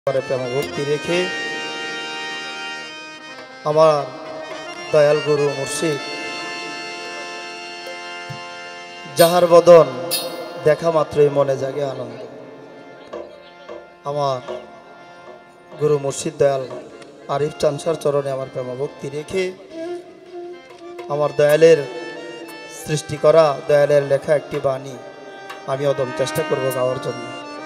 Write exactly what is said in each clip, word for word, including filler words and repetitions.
प्रेम भक्ति रेखे आमार दयाल गुरु मुर्शिद जाहार बदन देखा मात्रई मने जागे आनंद। आमार गुरु मुर्शिद दयाल आरिफ चांसार चरणे आमार प्रेम भक्ति रेखे आमार दयालेर सृष्टि करा दयालेर लेखा एकटी बाणी आमी अदम चेष्टा करब गाওয়ার জন্য।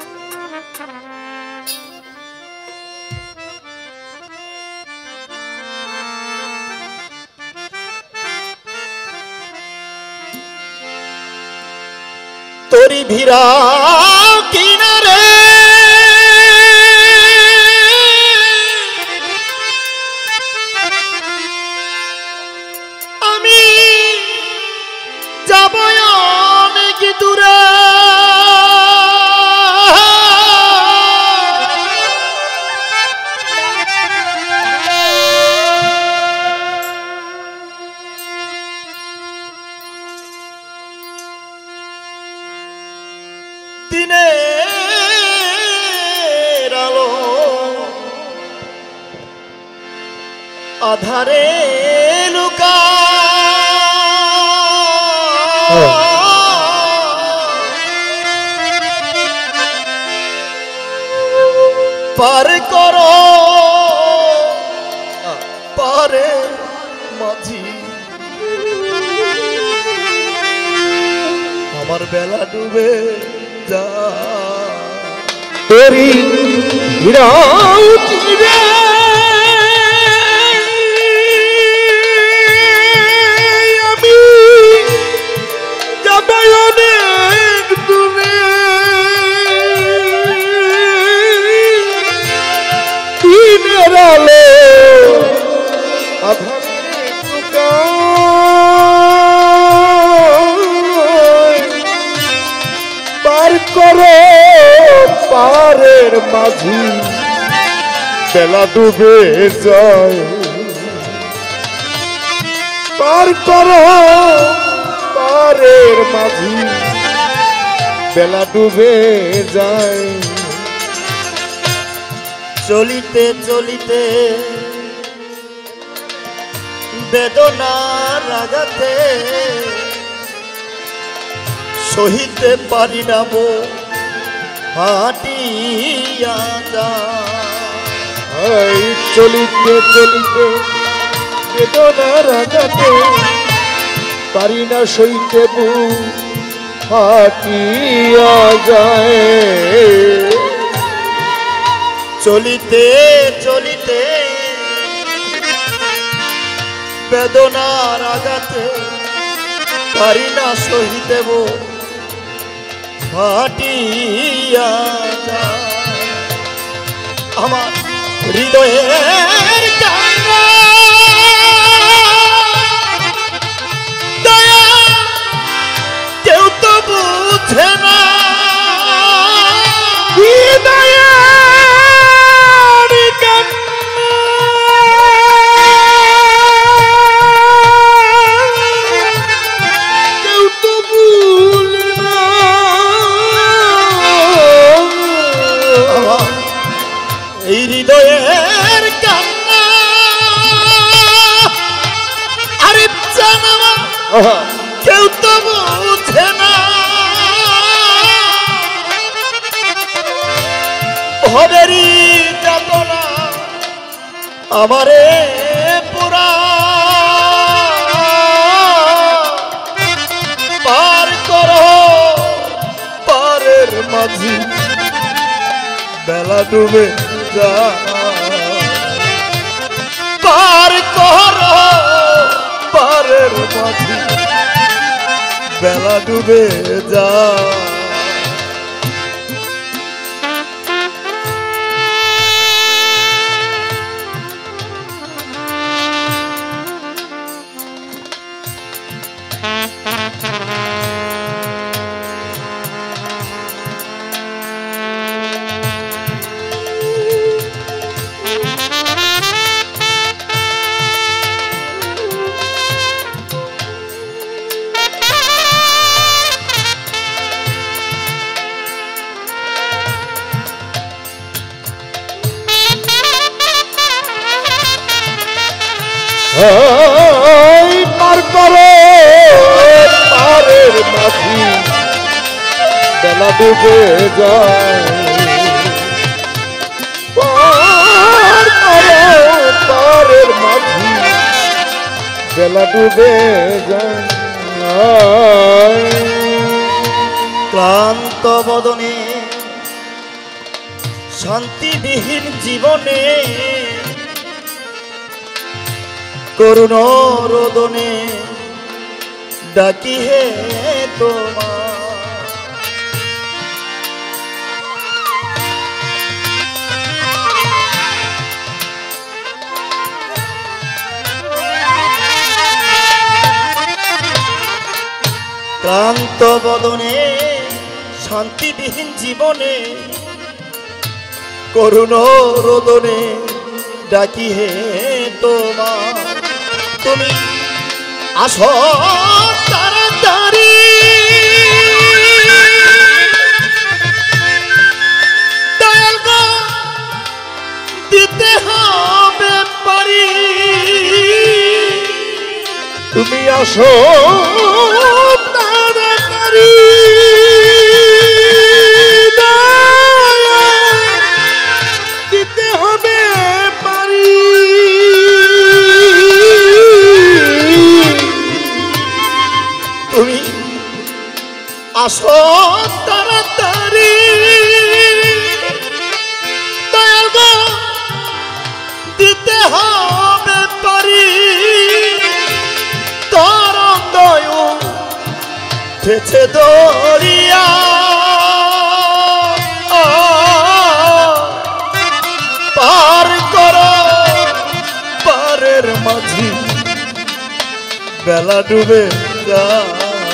तोरी भीरा किनारे आमी जाबो अनेक दूरे आधारे लुका पार करो पारे माझी আমার বেলা ডুবে যা तेरी हिरावती रे पारेर माझी बेला डूबे जाए पार करो पारेर माझी बेला डूबे जाए चलिते चलिते बेदना रागाते सहिते पारी ना मो हाटिया जाए चलिते चलिते बेदना रागाते पारी ना सहिते बु हाटिया जाए चलिते चलिते बेदना रागाते पारी ना सहिते बु हाटिया जाए आमार हृदयेर कान्ना दया केउ तो बुझे ना हृदयेर कान्ना केउ तो बुझे ना हृदयेर कान्ना आरे जाना केउ तो बुझे ना भवेरी যাতনা আমারে পুরা পার করো পারের মাঝি বেলা ডুবে पार करो पारेर माझी बेला डूबे जा পার করো পারের মাঝি বেলা ডুবে যায় পার করো পারের মাঝি বেলা ডুবে যায় ক্লান্ত বদনে শান্তিবিহীন জীবনে করুণ রোদনে ডাকি হে তোমার ক্লান্ত বদনে শান্তিবিহীন জীবনে করুণ রোদনে ডাকি হে তোমার তুমি আসো তাড়াতাড়ি দয়াল গো দিতে হবে পারি তুমি আসো তাড়াতাড়ি দিতে হবে পারি তুমি আসো তাড়াতাড়ি দয়াল গো দিতে হবে পারি তরঙ্গ উঠেছে দরিয়া পার করো পারের মাঝি বেলা ডুবে যায়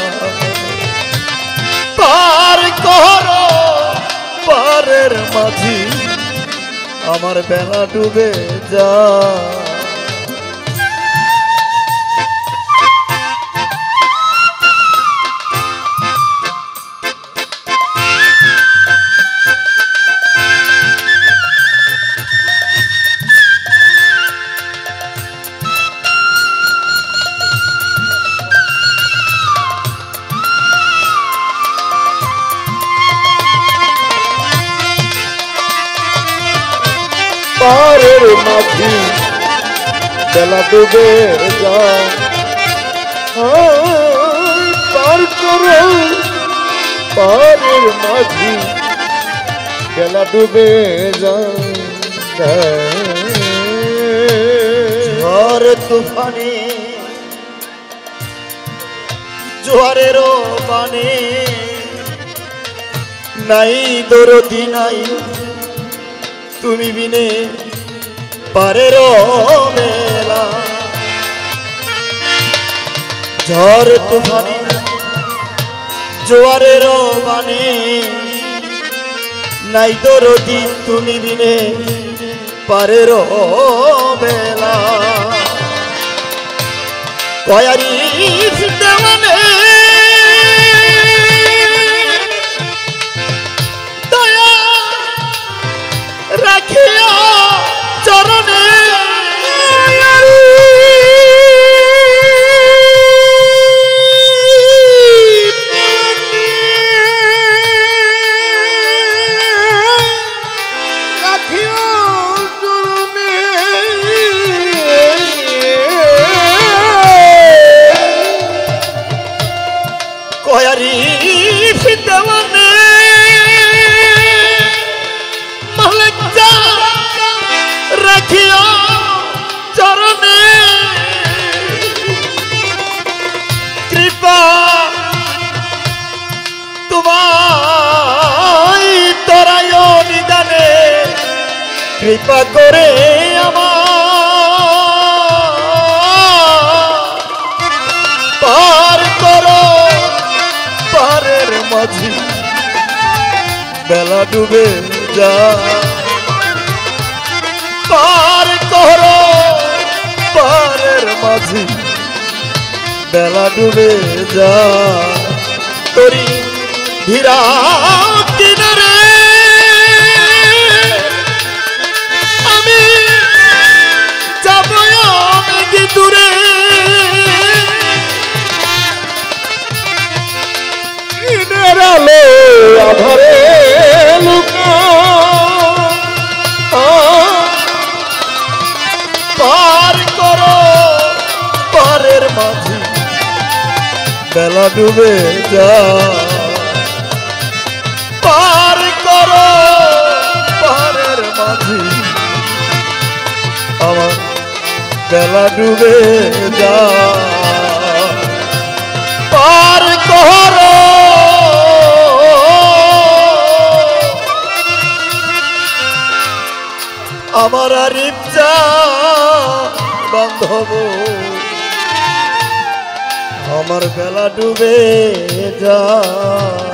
পার করো পারের মাঝি আমার বেলা ডুবে যায় পারের মাঝি বেলা ডুবে যায় পার করো পারের মাঝি বেলা ডুবে যায় ঝড় তুফানে জোয়ারের বানে নাই দরদি নাই তুমি বিনে পারের মেলা ঝড় তুফানে জোয়ারের বানে নাই দরদি তুমি বিনে পারের বেলা কয়ারি দেওয়ানে দয়া রাখিয়া চরণে কয়ারি দেওয়ানে মালিকা রাখিয়া চরণে কৃপা তোমায় তরায় নিদানে কৃপা করে আমার পার করো পারের মাঝি বেলা ডুবে যায় পার করো পারের মাঝি বেলা ডুবে যায় তোরি ধীরা কিনারে আমি যাব অনেক দূরে বেলা ডুবে যায় পার করো পাহাড়ের মাঝি আমার বেলা ডুবে যায় পার করো আমার আরিফ চাঁদ বান্ধব আমার বেলা ডুবে যায়।